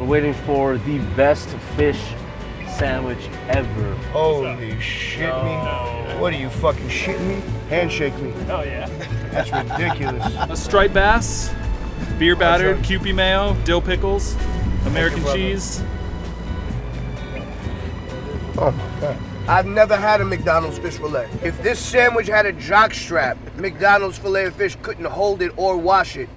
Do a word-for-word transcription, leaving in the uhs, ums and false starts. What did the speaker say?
waiting for the best fish sandwich ever. Holy shit me. No. What are you fucking shitting me? Handshake me. Oh yeah. That's ridiculous. A striped bass, beer battered, That's Kewpie mayo, dill pickles, American brother. cheese. Oh my God. I've never had a McDonald's fish fillet. If this sandwich had a jock strap, McDonald's fillet of fish couldn't hold it or wash it.